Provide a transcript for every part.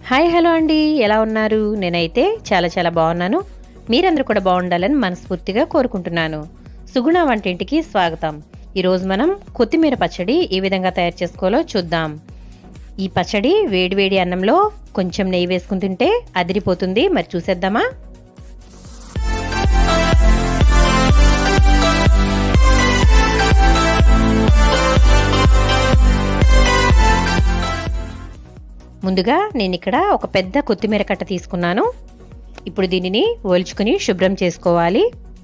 Hi hello అండి, ఎలా ఉన్నారు? నేనైతే చాలా బాగున్నాను. మీరందరూ కూడా బాగుండాలని మనస్ఫూర్తిగా కోరుకుంటున్నాను. సుగుణ వంటింటికి స్వాగతం. ఈరోజు మనం కొత్తిమీర పచ్చడి ఏ విధంగా తయారు చేసుకోవాలో చూద్దాం. ఈ పచ్చడి వేడివేడి అన్నంలో కొంచెం నెయ్యి వేసుకుని తింటే అదిరిపోతుంది. మరి చూసేద్దామా? ముందుగా నేను ఇక్కడ ఒక పెద్ద కొత్తిమీర కట్ట తీసుకున్నాను. ఇప్పుడు దీనిని ఒలుచుకుని శుభ్రం చేసుకోవాలి.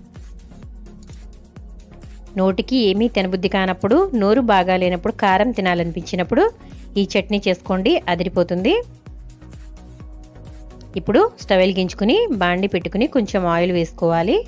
నోటికి ఏమీ తినబుద్ధి కానప్పుడు, నోరు బాగా లేనప్పుడు, కారం తినాలనిపించినప్పుడు ఈ చట్నీ చేసుకోండి, అదిరిపోతుంది. ఇప్పుడు స్టవ్ వెలిగించుకుని బాండి పెట్టుకుని కొంచెం ఆయిల్ వేసుకోవాలి.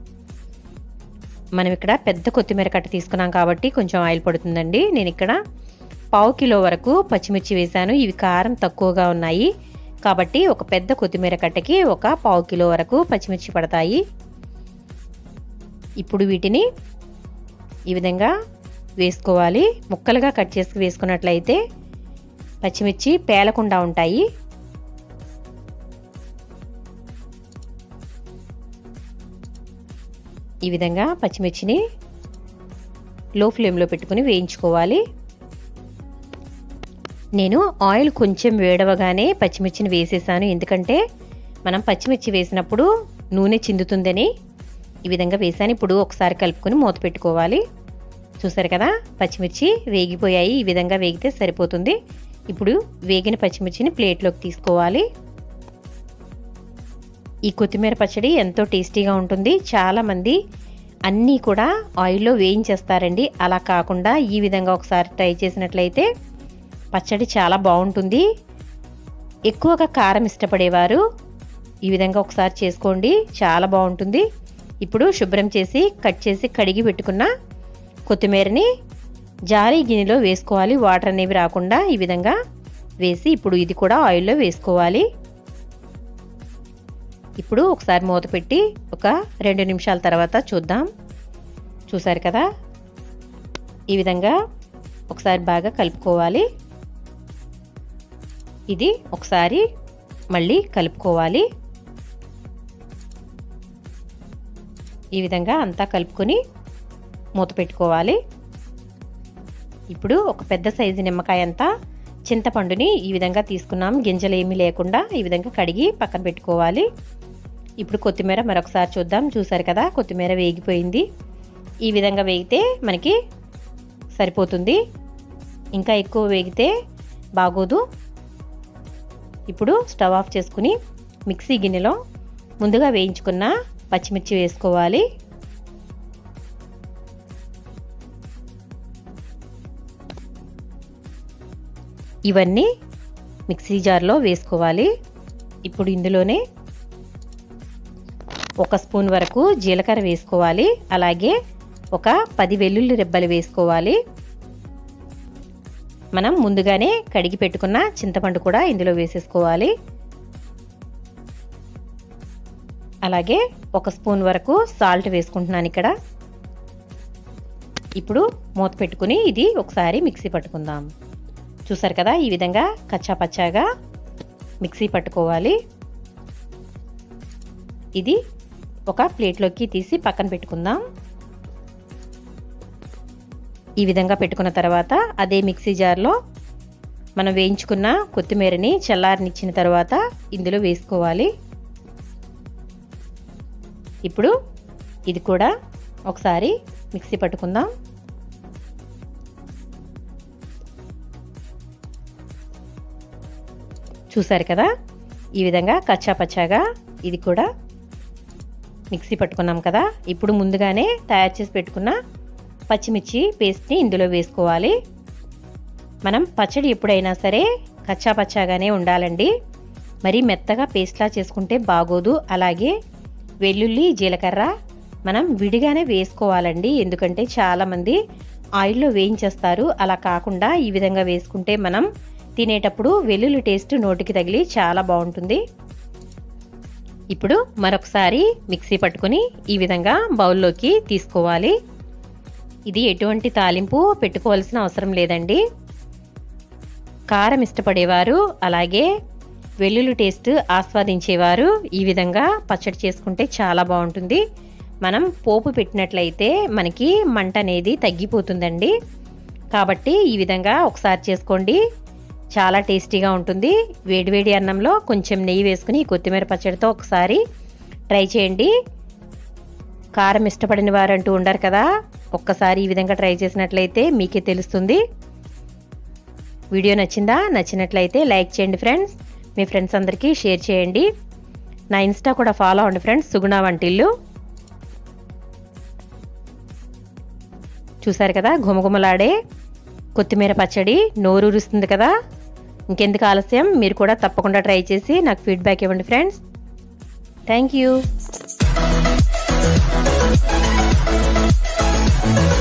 మనం ఇక్కడ పెద్ద కొత్తిమీర కట్ట తీసుకున్నాం కాబట్టి కొంచెం ఆయిల్ పడుతుందండి. నేను ఇక్కడ 1/2 కిలో వరకు పచ్చిమిర్చి వేశాను. ఇవి కారం తక్కువగా ఉన్నాయి కాబట్టి ఒక పెద్ద కొత్తిమీర కట్టకి ఒక 1/2 కిలో వరకు పచ్చిమిర్చి పడతాయి. ఇప్పుడు వీటిని ఈ విధంగా వేసుకోవాలి. ముక్కలుగా కట్ చేసి వేసుకున్నట్లయితే పచ్చిమిర్చి పేలకుండా ఉంటాయి. ఈ విధంగా పచ్చిమిర్చిని లో ఫ్లేమ్లో పెట్టుకుని వేయించుకోవాలి. నేను ఆయిల్ కొంచెం వేడవగానే పచ్చిమిర్చిని వేసేసాను. ఎందుకంటే మనం పచ్చిమిర్చి వేసినప్పుడు నూనె చిందుతుందని ఈ విధంగా వేసాను. ఇప్పుడు ఒకసారి కలుపుకొని మూత పెట్టుకోవాలి. చూసారు కదా, పచ్చిమిర్చి వేగిపోయాయి. ఈ విధంగా వేగితే సరిపోతుంది. ఇప్పుడు వేగిన పచ్చిమిర్చిని ప్లేట్లోకి తీసుకోవాలి. ఈ కొత్తిమీర పచ్చడి ఎంతో టేస్టీగా ఉంటుంది. చాలామంది అన్నీ కూడా ఆయిల్లో వేయించేస్తారండి. అలా కాకుండా ఈ విధంగా ఒకసారి ట్రై చేసినట్లయితే పచ్చడి చాలా బాగుంటుంది. ఎక్కువగా కారం ఇష్టపడేవారు ఈ విధంగా ఒకసారి చేసుకోండి, చాలా బాగుంటుంది. ఇప్పుడు శుభ్రం చేసి కట్ చేసి కడిగి పెట్టుకున్న కొత్తిమీరని జారీ గిన్నెలో వేసుకోవాలి. వాటర్ అనేవి రాకుండా ఈ విధంగా వేసి ఇప్పుడు ఇది కూడా ఆయిల్లో వేసుకోవాలి. ఇప్పుడు ఒకసారి మూత పెట్టి ఒక 2 నిమిషాల తర్వాత చూద్దాం. చూసారు కదా, ఈ విధంగా ఒకసారి బాగా కలుపుకోవాలి. ఇది ఒకసారి మళ్ళీ కలుపుకోవాలి. ఈ విధంగా అంతా కలుపుకొని మూత పెట్టుకోవాలి. ఇప్పుడు ఒక పెద్ద సైజు నిమ్మకాయ అంతా చింతపండుని ఈ విధంగా తీసుకున్నాం. గింజలు ఏమీ లేకుండా ఈ విధంగా కడిగి పక్కన పెట్టుకోవాలి. ఇప్పుడు కొత్తిమీర మరొకసారి చూద్దాం. చూసారు కదా, కొత్తిమీర వేగిపోయింది. ఈ విధంగా వేగితే మనకి సరిపోతుంది. ఇంకా ఎక్కువ వేగితే బాగోదు. ఇప్పుడు స్టవ్ ఆఫ్ చేసుకుని మిక్సీ గిన్నెలో ముందుగా వేయించుకున్న పచ్చిమిర్చి వేసుకోవాలి. ఇవన్నీ మిక్సీ జార్లో వేసుకోవాలి. ఇప్పుడు ఇందులోనే 1 స్పూన్ వరకు జీలకర్ర వేసుకోవాలి. అలాగే ఒక 10 వెల్లుల్లి రెబ్బలు వేసుకోవాలి. మనం ముందుగానే కడిగి పెట్టుకున్న చింతపండు కూడా ఇందులో వేసేసుకోవాలి. అలాగే 1 స్పూన్ వరకు సాల్ట్ వేసుకుంటున్నాను ఇక్కడ. ఇప్పుడు మూత పెట్టుకుని ఇది ఒకసారి మిక్సీ పట్టుకుందాం. చూసారు కదా, ఈ విధంగా కచ్చా పచ్చాగా మిక్సీ పట్టుకోవాలి. ఇది ఒక ప్లేట్లోకి తీసి పక్కన పెట్టుకుందాం. ఈ విధంగా పెట్టుకున్న తర్వాత అదే మిక్సీ జార్లో మనం వేయించుకున్న కొత్తిమీరని చల్లారనిచ్చిన తర్వాత ఇందులో వేసుకోవాలి. ఇప్పుడు ఇది కూడా ఒకసారి మిక్సీ పట్టుకుందాం. చూసారు కదా, ఈ విధంగా కచ్చా పచ్చాగా ఇది కూడా మిక్సీ పట్టుకున్నాం కదా. ఇప్పుడు ముందుగానే తయారు చేసి పెట్టుకున్న పచ్చిమిర్చి పేస్ట్ని ఇందులో వేసుకోవాలి. మనం పచ్చడి ఎప్పుడైనా సరే కచ్చా పచ్చాగానే ఉండాలండి. మరి మెత్తగా పేస్ట్లా చేసుకుంటే బాగోదు. అలాగే వెల్లుల్లి జీలకర్ర మనం విడిగానే వేసుకోవాలండి. ఎందుకంటే చాలామంది ఆయిల్లో వేయించేస్తారు. అలా కాకుండా ఈ విధంగా వేసుకుంటే మనం తినేటప్పుడు వెల్లుల్లి టేస్ట్ నోటికి తగిలి చాలా బాగుంటుంది. ఇప్పుడు మరొకసారి మిక్సీ పట్టుకుని ఈ విధంగా బౌల్లోకి తీసుకోవాలి. ఇది ఎటువంటి తాలింపు పెట్టుకోవాల్సిన అవసరం లేదండి. కారం ఇష్టపడేవారు అలాగే వెల్లుల్లి టేస్ట్ ఆస్వాదించేవారు ఈ విధంగా పచ్చడి చేసుకుంటే చాలా బాగుంటుంది. మనం పోపు పెట్టినట్లయితే మనకి మంట అనేది తగ్గిపోతుందండి. కాబట్టి ఈ విధంగా ఒకసారి చేసుకోండి, చాలా టేస్టీగా ఉంటుంది. వేడివేడి అన్నంలో కొంచెం నెయ్యి వేసుకుని కొత్తిమీర పచ్చడితో ఒకసారి ట్రై చేయండి. కారం ఇష్టపడిన వారంటూ ఉండరు కదా, ఒక్కసారి ఈ విధంగా ట్రై చేసినట్లయితే మీకే తెలుస్తుంది. వీడియో నచ్చిందా? నచ్చినట్లయితే లైక్ చేయండి ఫ్రెండ్స్. మీ ఫ్రెండ్స్ అందరికీ షేర్ చేయండి. నా ఇన్స్టా కూడా ఫాలో అవ్వండి ఫ్రెండ్స్, సుగుణ వంటిల్లు. చూసారు కదా ఘుమఘుమలాడే కొత్తిమీర పచ్చడి, నోరూరుస్తుంది కదా. ఇంకెందుకు ఆలస్యం, మీరు కూడా తప్పకుండా ట్రై చేసి నాకు ఫీడ్బ్యాక్ ఇవ్వండి ఫ్రెండ్స్. Thank you.